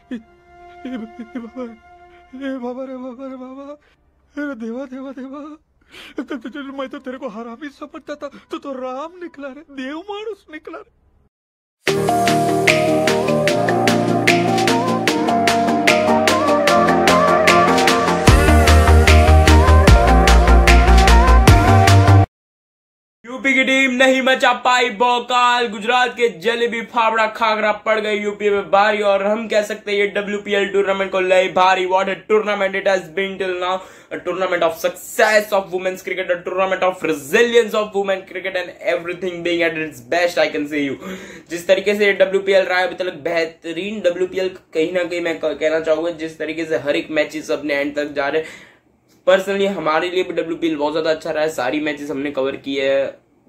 हे बाबा, हे बाबा रे बाबा रे बाबा, अरे देवा देवा देवा, मैं तो तेरे को हरामी समझता था, तो राम निकला रे, देव मानुस निकला रे। यूपी की टीम नहीं मचा पाई बौकाल, गुजरात के जलेबी फावड़ा खागरा पड़ गई यूपी में भारी, और हम कह सकते हैं ये WPL टूर्नामेंट को ले भारी। What a tournament it has been till now, a tournament of success of women's cricket, a tournament of resilience of women cricket and everything being at its best, I can say you. जिस तरीके से WPL रहा है अभी तक बेहतरीन WPL, कहीं ना कहीं मैं कहना चाहूंगा जिस तरीके से हर एक मैचेस अपने एंड तक जा रहे, पर्सनली हमारे लिए भी WPL बहुत ज्यादा अच्छा रहा है। सारी मैचेस हमने कवर किए है,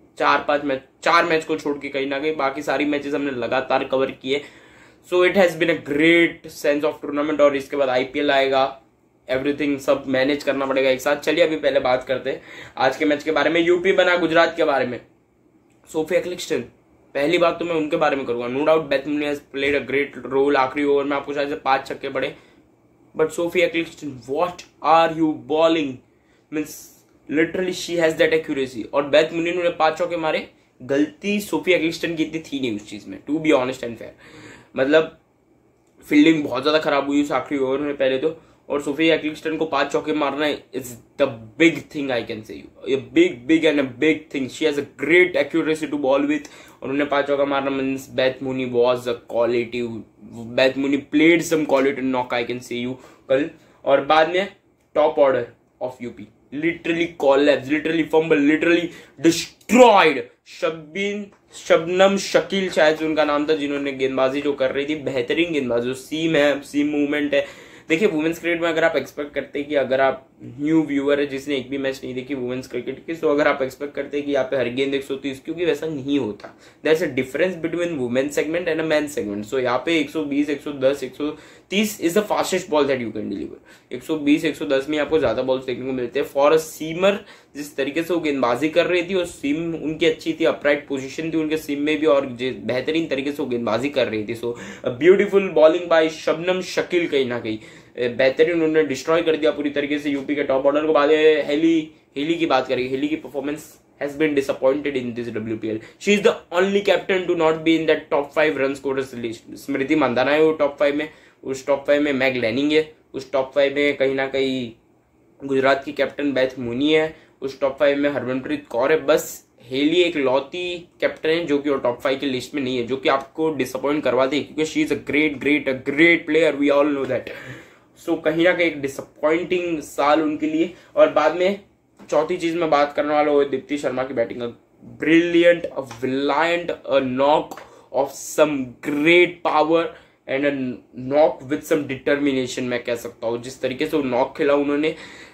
4 मैच को छोड़ के कहीं ना कहीं बाकी सारी मैचेस हमने लगातार कवर किए। So it has been a great sense of tournament, और इसके बाद IPL आएगा, एवरीथिंग सब मैनेज करना पड़ेगा एक साथ। चलिए अभी पहले बात करते हैं आज के मैच के बारे में, यूपी बना गुजरात के बारे में। सोफिया क्लिक्सटन, पहली बात तो मैं उनके बारे में करूंगा। No doubt Beth Mooney has played a great role, आखिरी ओवर में आपको शायद से 5 छक्के पड़े, but Sophie Ecclestone what are you bowling, means literally she has that accuracy. और बेथ मुनी ने 5 चौके मारे, गलती सोफिया क्लिक्सटन की इतनी थी नहीं उस चीज में, to be honest and fair. मतलब फील्डिंग बहुत ज्यादा खराब हुई उस आखिरी ओवर में पहले तो, और सोफिया क्लिक्सटन को 5 चौके मारना is the big thing, I can say you, big and a big thing. She has a great accuracy to bowl with, और उन्हें 5 चौका मारना means Beth Mooney was a quality, Beth Mooney played some quality knock, I can say you कल। और बाद में top order of UP literally collapse, literally fumble, literally destroyed. Shabnam Shakil शायद उनका नाम था, जिन्होंने गेंदबाजी जो कर रही थी, बेहतरीन गेंदबाजी, सीम है, सीम मूवमेंट है। देखिए वुमेन्स क्रिकेट में अगर आप एक्सपेक्ट करते हैं कि अगर आप न्यू व्यूअर है जिसने एक भी मैच नहीं देखी वुमेन्स क्रिकेट की, तो अगर आप एक्सपेक्ट करते हैं कि यहाँ पे हर गेंद 130, क्योंकि वैसा नहीं होता। There is a difference between women segment and a men segment. So यहाँ पे 120, 110, 130 is the fastest ball that you can deliver. 120, 110 में आपको ज्यादा बॉल्स देखने को मिलते हैं। फॉर अ सीमर, जिस तरीके से वो गेंदबाजी कर रही थी, और सीम उनकी अच्छी थी, अपराइट पोजीशन थी उनके सीम में भी, और बेहतरीन तरीके से वो गेंदबाजी कर रही थी। So beautiful bowling by Shabnam Shakil, कहीं ना कहीं बेहतरीन उन्होंने डिस्ट्रॉय कर दिया पूरी तरीके से यूपी के टॉप ऑर्डर को। बाद हेली की बात करेंगे, हेली की performance has been disappointed in this WPL. She is the only captain to not be in that top 5 run scorers list. Smriti Mandhana है वो टॉप 5 में, उस टॉप 5 में मैग लैनिंग है, उस टॉप 5 में कहीं ना कहीं गुजरात की कैप्टन बेथ मुनी है, उस टॉप 5 में हरमनप्रीत कौर है। बस हेली एक लौती कैप्टन है जो कि वो टॉप 5 की लिस्ट में नहीं है, जो कि आपको डिसअपॉइंट करवा दे, क्योंकि she is a great player, we all know that. So कहीं ना कहीं एक डिसअपॉइंटिंग साल उनके लिए। और बाद में चौथी चीज में बात करने वाला वो दीप्ति शर्मा की batting, brilliant, a valiant, a knock of some great power and a knock with some determination, मैं कह सकता हूँ। जिस तरीके से वो नॉक खेला उन्होंने,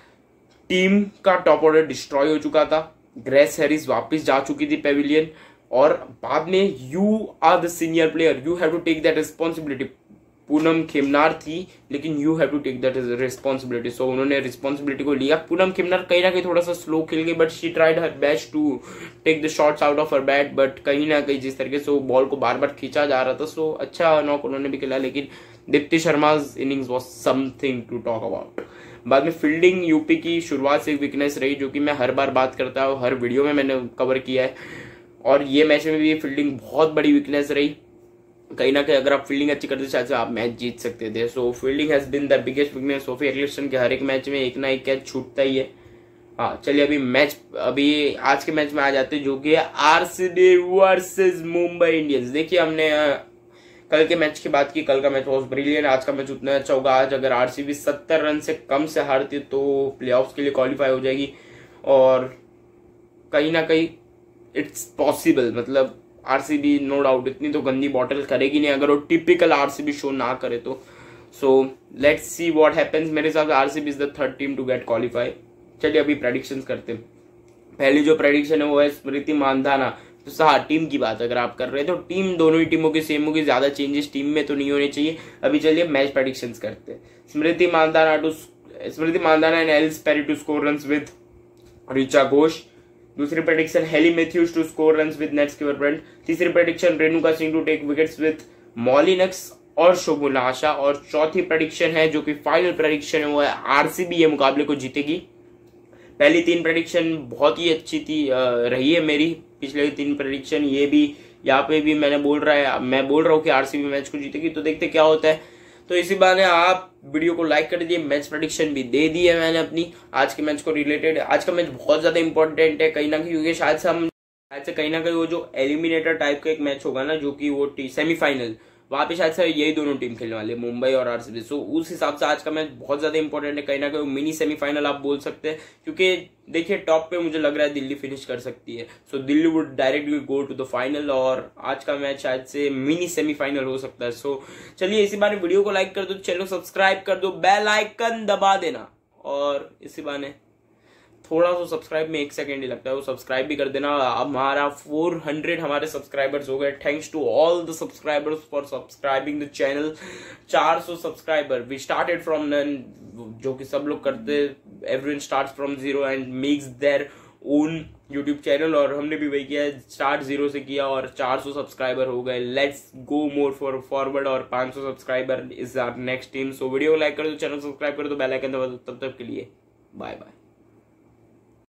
टीम का टॉप ऑर्डर डिस्ट्रॉय हो चुका था, ग्रेस हैरिस वापस जा चुकी थी पेविलियन, और बाद में you are the senior player, you have to take that responsibility. Poonam Khemnar थी, लेकिन you have to take that responsibility. So उन्होंने रिस्पॉन्सिबिलिटी को लिया। पूनम खेमनार कहीं ना कहीं थोड़ा सा स्लो खेल गई, but she tried her best to take the shots out of her bat, but कहीं ना कहीं जिस तरीके से वो बॉल को बार बार खींचा जा रहा था, सो अच्छा नॉक उन्होंने भी खेला, लेकिन दीप्ति शर्मा's innings was something to talk about. बाद में फील्डिंग यूपी की शुरुआत से एक वीकनेस रही, जो कि मैं हर बार बात करता हूँ, हर वीडियो में मैंने कवर किया है, और ये मैच में भी फील्डिंग बहुत बड़ी वीकनेस रही। कहीं ना कहीं अगर आप फील्डिंग अच्छी करते शायद से आप मैच जीत सकते थे। So fielding has been the biggest weakness. Sophie Ecclestone के हर एक मैच में एक ना एक कैच छूटता ही है। हाँ चलिए अभी आज के मैच में आ जाते हैं, जो कि RCB वर्सेस मुंबई इंडियंस। देखिए हमने कल के मैच की बात की, कल का मैच वॉज ब्रिलियंट, आज का मैच उतना अच्छा होगा। आज अगर RCB 70 रन से कम से हारती तो प्लेऑफ्स के लिए क्वालिफाई हो जाएगी, और कहीं ना कहीं इट्स पॉसिबल। मतलब RCB नो डाउट इतनी तो गंदी बॉटल करेगी नहीं अगर वो टिपिकल RCB शो ना करे तो। So let's see what happens. मेरे हिसाब से RCB is the third team to get qualify. चलिए अभी प्रेडिक्शंस करते हैं। पहली जो प्रेडिक्शन है वो है स्मृति मानधाना। तो हाँ, टीम की बात अगर आप कर रहे हैं तो टीम दोनों ही टीमों की सेम होगी, ज्यादा चेंजेस टीम में तो नहीं होने चाहिए। अभी चलिए मैच प्रेडिक्शंस करते हैं। Smriti Mandhana and Ellyse Perry to score runs with Richa Ghosh. दूसरी prediction Hayley Matthews to score runs with Nat Sciver Brunt. तीसरी prediction Renuka Singh to take wickets with Molineux और शुभ आशा। और चौथी प्रेडिक्शन है जो कि फाइनल प्रेडिक्शन है, वो है आरसीबी ये मुकाबले को जीतेगी। पहली 3 प्रेडिक्शन बहुत ही अच्छी थी रही है मेरी, पिछले 3 प्रेडिक्शन। ये भी यहाँ पे भी मैं बोल रहा हूँ कि आरसीबी मैच को जीतेगी, तो देखते क्या होता है। तो इसी बहाने आप वीडियो को लाइक कर दीजिए। मैच प्रेडिक्शन भी दे दी है मैंने अपनी आज के मैच को रिलेटेड। आज का मैच बहुत ज्यादा इंपॉर्टेंट है कहीं ना कहीं, क्योंकि शायद से कहीं ना कहीं वो जो एलिमिनेटर टाइप का एक मैच होगा ना, जो कि वो सेमीफाइनल, वहां पे शायद से यही दोनों टीम खेलने वाले, मुंबई और आरसीबी। सो उस हिसाब से आज का मैच बहुत ज्यादा इंपॉर्टेंट है, कहीं ना कहीं मिनी सेमीफाइनल आप बोल सकते हैं। क्योंकि देखिए टॉप पे मुझे लग रहा है दिल्ली फिनिश कर सकती है, so Delhi would directly go to the final, और आज का मैच शायद से मिनी सेमीफाइनल हो सकता है। सो चलिए इसी बहाने वीडियो को लाइक कर दो, चैनल को सब्सक्राइब कर दो, बेल आइकन दबा देना, और इसी बहाने थोड़ा सा सब्सक्राइब में 1 सेकेंड ही लगता है, वो सब्सक्राइब भी कर देना। हमारा 400 हमारे सब्सक्राइबर्स हो गए। Thanks to all the subscribers for subscribing the channel. 400 subscriber, we started from none, जो कि सब लोग करते, everyone starts from 0 and makes their own YouTube channel, और हमने भी वही किया है, स्टार्ट 0 से किया और 400 सब्सक्राइबर हो गए। लेट्स गो मोर फॉरवर्ड, और 500 subscriber is our next team. So video को लाइक कर दो, चैनल सब्सक्राइब कर दो, बेल आइकन दबा दो। तब तक के लिए बाय बाय।